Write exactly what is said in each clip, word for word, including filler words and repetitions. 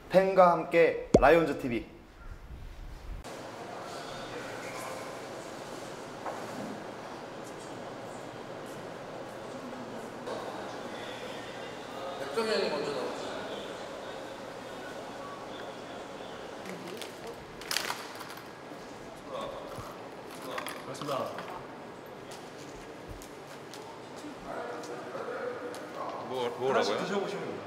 팬과 함께 라이온즈 티비. 백종현이 먼저 나왔어. 반갑습니다. 뭐, 먹으라고요? 드셔보시면 돼요.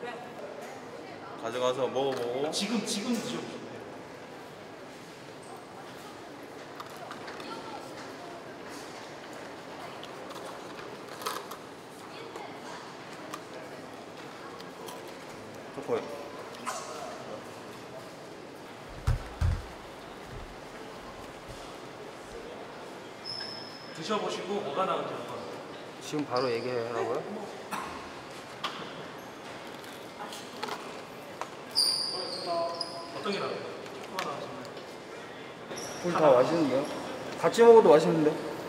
가져가서 먹어보고. 지금 지금 드셔보시면 돼요. 초코요. 드셔보시고 뭐가 나은지 한번. 지금 바로 얘기하라고요? 어떤 게 나은지. 뭐가 나은지. 둘 다 맛있는데요? 같이 먹어도 맛있는데?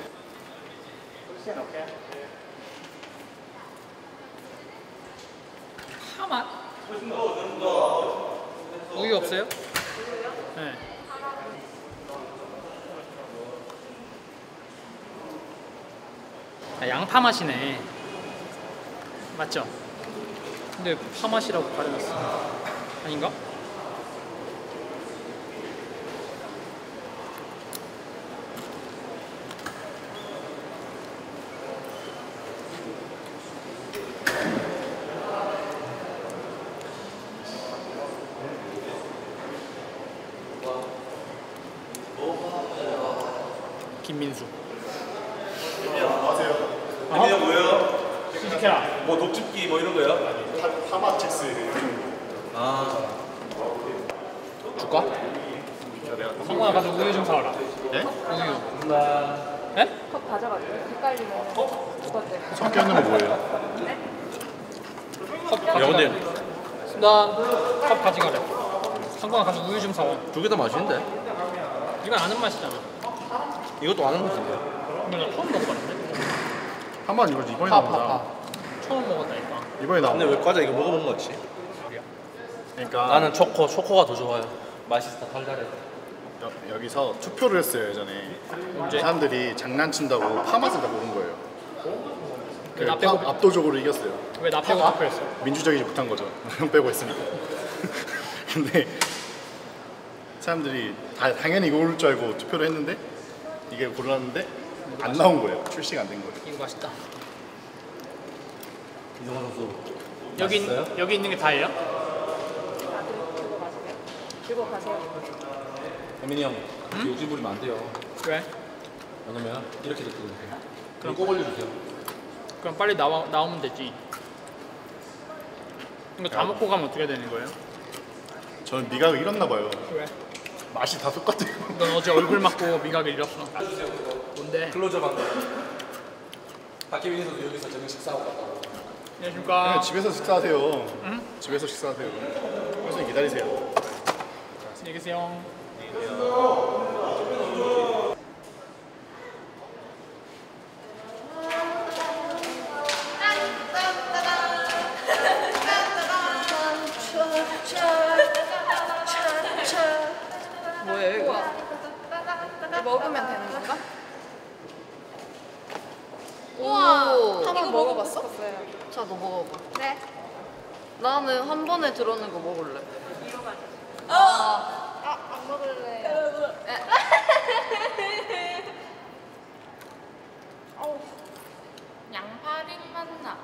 파맛? 우유 없어요? 네. 아, 양파 맛이네. 맞죠? 근데 파 맛이라고 가려놨어. 아닌가? 김민수. 안녕하세요. 어? 혜민이 뭐예요? 시식해라. 뭐 녹즙기 뭐 이런 거요? 파마첵스. 아. 줄까? 성공아 가서 우유 좀 사와라. 네? 우유. 네? 컵 가져가세요. 헷갈리면 그것 때문에. 섞여 있는 거 뭐예요? 컵 야 가져가. 근데 나컵 가져가래. 성공아 가서 우유 좀 사와. 두 개 다 맛있는데? 이건 아는 맛이잖아. 이것도 아는 맛인데. 이거 나 처음 먹어봤는데. 한번 이거 이번에 파, 나온다. 파, 처음 먹었다니까. 이번에 나온다. 근데 왜 과자 이거 먹어본 거 같지? 그러니까 나는 초코, 초코가 더 좋아요. 맛있다, 달달해. 여, 여기서 투표를 했어요 예전에. 언제? 사람들이 장난친다고 파맛을 다 고른 거예요. 왜 나 파- 빼고 압도적으로 이겼어요. 왜 나 빼고 투표했어? 민주적이지 못한 거죠. 형 빼고 했으니까. 근데 사람들이 다 당연히 이거 고를 줄 알고 투표를 했는데 이게 골랐는데 안 나온 거예요. 출시가 안 된 거예요. 이거 맛있다. 이성환 선수. 여기 있- 맛있어요? 여기 있는 게 다예요? 들고 가세요. 들고 가세요. 혜민이 형, 요즘 부리면 안 돼요. 왜? 왜냐면 이렇게 됐거든요. 그럼 꼭 올려주세요. 그럼 빨리 나와 나오면 되지. 이거 다 먹고 가면 어떻게 되는 거예요? 저는 미각을 잃었나 봐요. 왜? 맛이 다 똑같아요. 넌 어제 얼굴 맞고 미각을 잃었어. 뭔데? 클로즈업 한 거. 박혜민 선수 여기서 저녁 식사하고 갔다고. 안녕하십니까. 그냥 집에서 식사하세요. 응? 집에서 식사하세요. 선생님 기다리세요. 안녕히 계세요. 뭐예요 이거? 이거 먹으면 되는 건가? 우와, 한번 이거 먹어봤어? 자, 너 먹어봐. 네. 나는 한 번에 들어오는 거 먹을래. 아, 안 먹을래요. 어우, 양파링 맛나.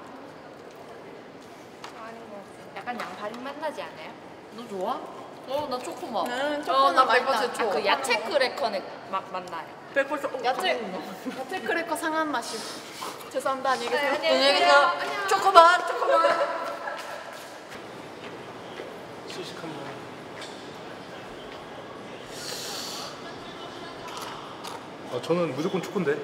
아닌 것 같아. 약간 양파링 맛나지 않아요? 너 좋아? 어, 나 초코 맛. 응, 어, 초코는 나 맛있다. 백퍼센트 좋아. 아, 그 야채 크래커는 맛 맛나요. 백퍼센트 야채, 야채 크래커 상한 맛이. 죄송합니다. 안녕히 계세요. 안녕히 계세요. 초코맛, 초코맛. 시식한 거. 아, 저는 무조건 초코인데.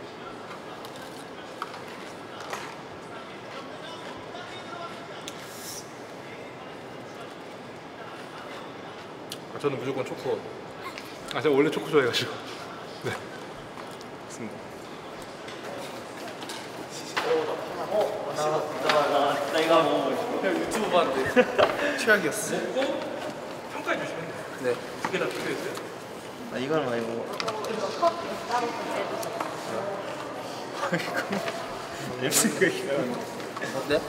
아, 저는 무조건 초코. 아, 제가 원래 초코 좋아해가지고. 네. 맞습니다. 나, 나, 나, 나 이거 먹어. 형 유튜브 봤는데 최악이었어. 네. 두 개 다 필요했어요. 아 이건 아니고. 컵 따로 준비해주세요. 네?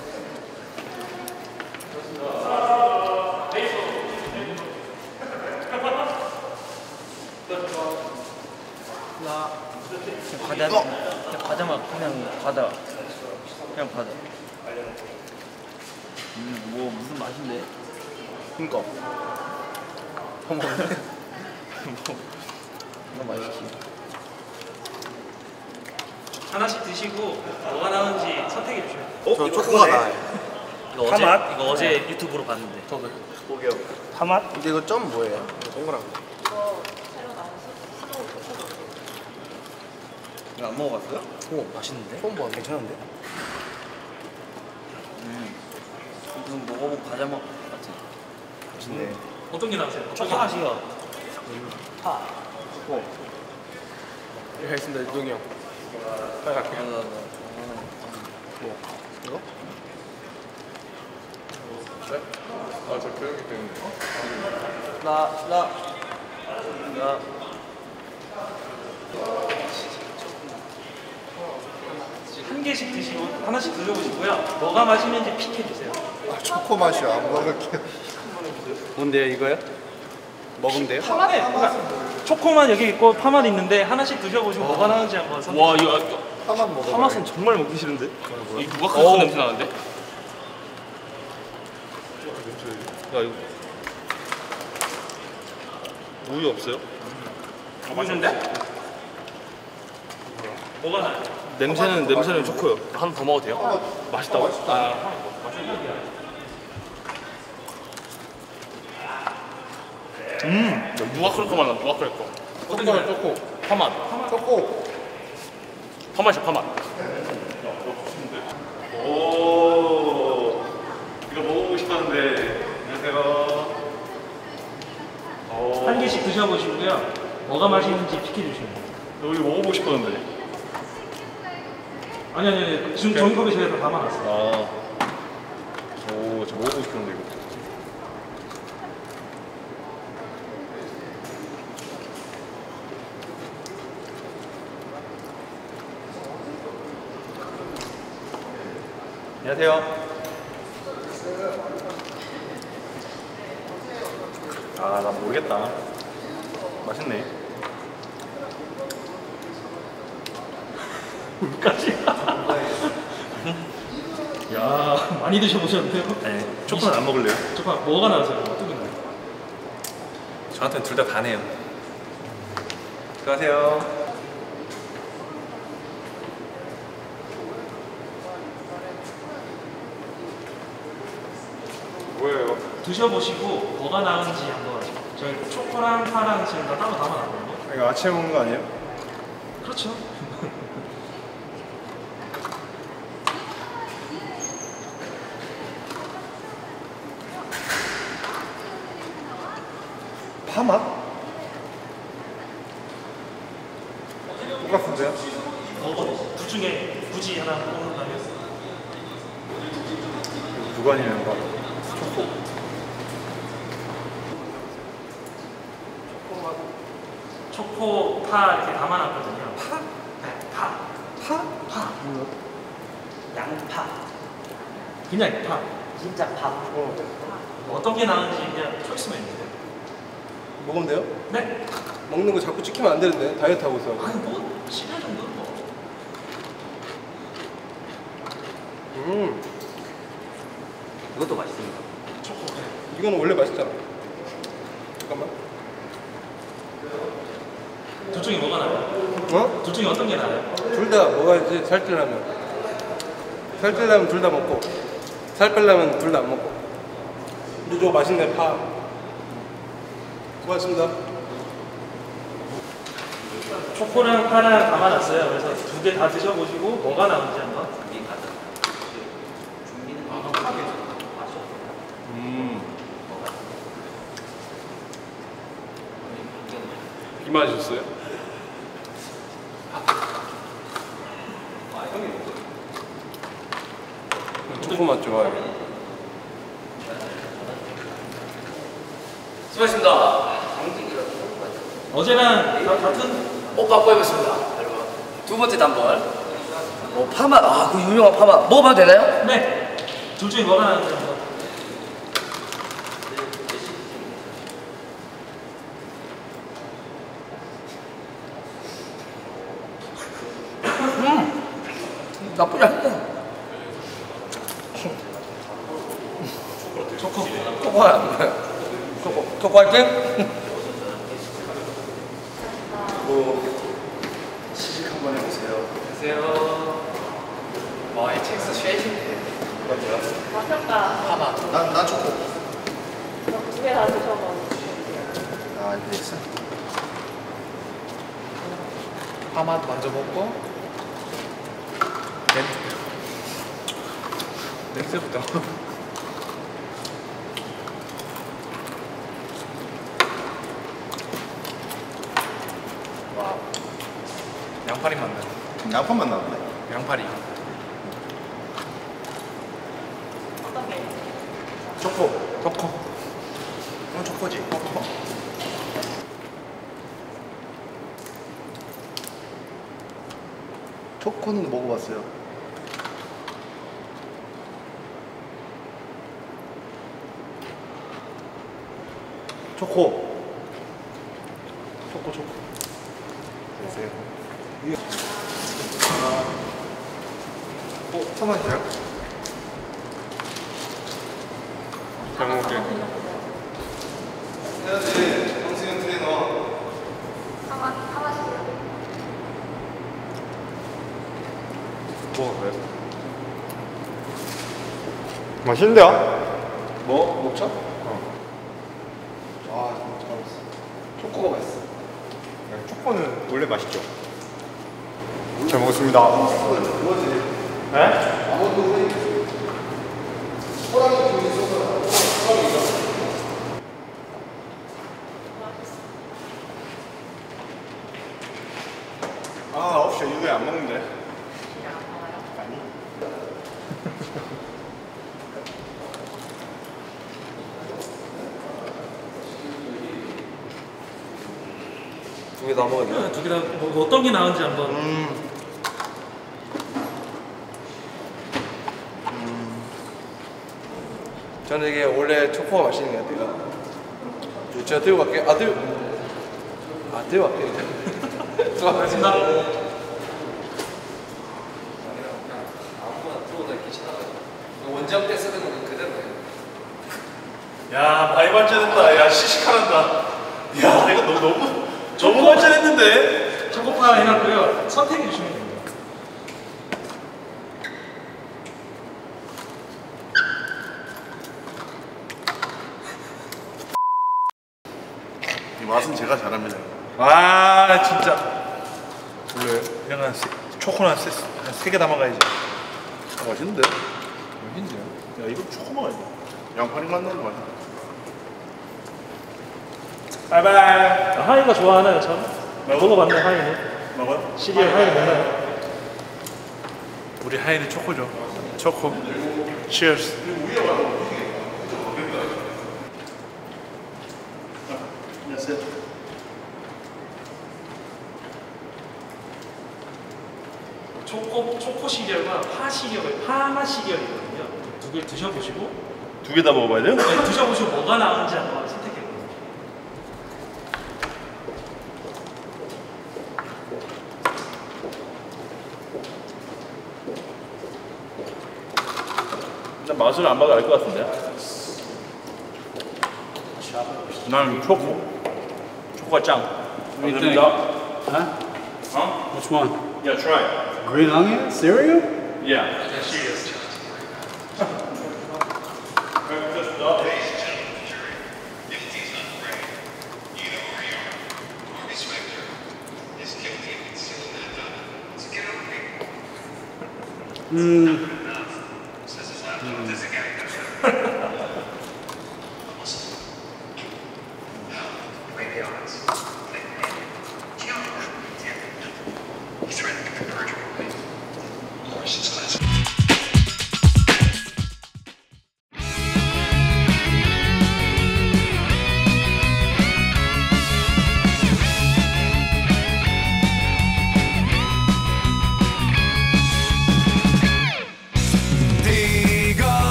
나 그냥 과자 그냥 과자만 그냥 과자 그냥 과자. 음뭐 무슨 맛인데? 그니까 어머 뭐 맛있지. 하나씩 드시고 뭐가 나오는지 선택해 주시면 돼요. 어? 저 초코가 나아요. 이거 어제 이거 어제 유튜브로 봤는데. 저도 보게요. 파맛? 근데 이거 점 뭐예요? 동그란 거. 이거 새로 나온 스노우 초코. 이거 안 먹어봤어요? 오 맛있는데? 처음 봐. 괜찮은데? 음. 무슨 먹어본 과자 맛 같지? 맛있네. 어떤 게 나오세요? 초코맛이요. 파. 초코. 여기 있습니다. 유동이 형. 빨리 갈게요. 뭐? 이거? 네? 아저 교육이 때문에. 나, 나, 나. 한 개씩 드시고 하나씩 드셔보시고요. 뭐가 맛있는지 픽해 주세요. 아, 초코 맛이야. 안 먹을게요. 뭔데요, 이거요? 먹으면 돼요? 파맛에 그러니까 초코만 여기 있고 파맛 있는데 하나씩 드셔보시고 뭐가 나오는지 한번 선택해 와 이거 파만 먹어. 파맛은 정말 먹기 싫은데? 이 누가 큰 냄새 나는데? 야 이거 우유 없어요? 아, 맛있는데? 뭐가 나요? 냄새는 냄새는 초코요. 하나 더 먹어도 돼요? 맛있다고? 아, 음, 누가 그럴 거만 나 누가 그럴 거. 어떤 게 나요? 초코. 파맛. 초코. 파맛이야 파맛. 오, 이거 먹어보고 싶었는데. 안녕하세요. 오, 한 개씩 드셔보시고요. 뭐가 맛있는지 픽해 주시면 돼요. 여기 먹어보고 싶었는데. 아니 아니 아니 지금 종이컵에 저희가 다 담아놨어요. 아, 오, 저 먹어보고 싶었는데 이거. 안녕하세요. 아, 나 모르겠다. 맛있네. 까지. 야 많이 드셔보셨는데요? 네, 초코는 안 먹을래요? 잠깐 뭐가 나오세요? 어떤 게 나요? 저한테는 둘 다 다네요. 수고하세요. 뭐예요? 드셔보시고 뭐가 나오는지 한번 저희 초코랑 파랑 지금 다 따로 담아놨거든요. 이거 아침에 먹는 거 아니에요? 그렇죠. 파맛? 똑같은데요? 뭐, 둘 중에 굳이 하나 뽑는다면 무관이면 봐. 초코. 초코 파 이렇게 담아놨거든요. 파? 네, 파. 파? 파. 양파. 그냥 파. 진짜 밥. 어떤 게 나은지 그냥 초이스만 있는데. 먹으면 돼요? 네. 먹는 거 자꾸 찍히면 안 되는데. 다이어트 하고 있어. 아니 뭐 시간 정도는 뭐. 음. 이것도 맛있습니다. 초코. 네. 이거는 원래 맛있잖아. 잠깐만. 둘 중에 뭐가 나아요? 어? 둘 중에 어떤 게 나아요? 둘 다 먹어야지. 살찌려면. 살찌려면 둘 다 먹고. 살 빼려면 둘 다 안 먹고. 근데 저거 맛있네. 파. 고맙습니다. 초코랑 파랑 담아놨어요. 그래서 두 개 다 드셔보시고 뭐가 나온지 한번. 음. 이 맛이셨어요? 초코 맛 좋아해. 수고하셨습니다. 어제랑 다- 같은 옷 바꿔 입었습니다. 여러분. 두 번째 단벌. 어, 파마. 아, 그 유명한 파마. 먹어봐도 되나요? 네. 둘 중에 뭐가 나은지 한번. 나쁘지 않다. 초코. 초코야. 초코. 초코 화이팅. 시식 한번 해보세요. 안녕하세요. 와, 이 텍스 쉐이크인데. 맛있다. 난, 난 초코. 두 개 다 드셔봐. 아, 이거 있어? 파맛 먼저 먹고. 냄새부터. 와, 양파리 맛나. 양파만 나오네. 양파리. 어떤 게? 초코. 초코. 이건 초코지. 초코. 초코는 먹어봤어요. 초코. 초코, 초코. 드세요. 어, 토마토요? 잘 먹을게. 해야지, 정승현 트레이너. 하마, 하마시요. 뭐 왜? 맛있는데요? 뭐? 먹자? 어. 아, 잘했어. 초코가 맛있어. 초코는 원래 맛있죠. 잘 먹었습니다. 네? 아, 없이 이거 안 먹는데. 아니. 두 개 다 먹었네. 두 개 다 뭐 어떤 게 나은지 한번. 음. 저는 이게 원래 초코가 맛있는 것 같아요. 저- 제가 들고 갈게요. 아, 들고. 아, 들고 갈게요. 고맙습니다. 아무거나 들어오다 괜찮아가지고. 원정 때 쓰는 거는 그대로예요. 야, 많이 발전했다. 야, 시식하란다. 야, 이거 너무, 너무, 너무 발전했는데? 초코파 해놨고요. 선택해 주시면 됩니다. 이 맛은 제가 잘합니다. 아 진짜 원래 그냥 한 세, 초코는 한세 개 담아가야지. 아, 맛있는데? 여긴지요? 야, 이거 초코 먹어야 돼. 양파리 맛 나는 거 맛있다. 바이바이. 아, 하이가 좋아하나요, 참? 먹어봤네, 하이는. 먹어요? 시리얼 하이 먹나요? 우리 하이는 초코죠. 초코. Cheers. 안녕하세요. 초코, 초코 시리얼과 파 시리얼, 파맛 시리얼이거든요. 두 개 드셔보시고, 두 개 다 먹어봐야 돼요? 네, 드셔보시고 뭐가 나은지 한번 선택해보세요. 난 맛을 안 봐도 알 것 같은데? 난 초코. 초코가 짱. What do you 감사합니다. Huh? 어? Which one? Yeah, try. Green onion cereal? Yeah. 음,